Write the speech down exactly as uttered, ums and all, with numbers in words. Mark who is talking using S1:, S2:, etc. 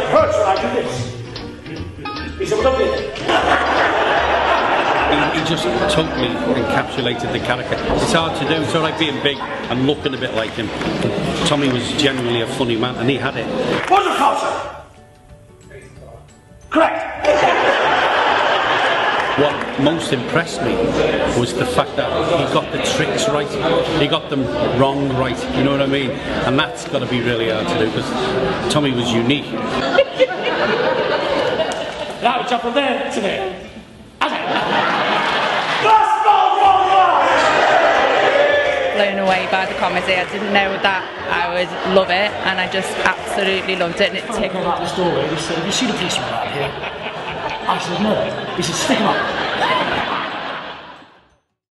S1: hurts when I do this. He said, "What up?"
S2: He, he just totally encapsulated the character. It's hard to do. It's all right being big and looking a bit like him. Tommy was genuinely a funny man, and he had it.
S1: What's the call, sir? Correct.
S2: What most impressed me was the fact that he got the tricks right. He got them wrong right. You know what I mean? And that's got to be really hard to do because Tommy was unique.
S1: Now jump from there to there.
S3: Blown away by the comedy. I didn't know that I would love it, and I just absolutely loved it, and it tickled.
S1: The story, he said, "Have you seen a policeman around here?" I said, "No." He said, "Stick him up."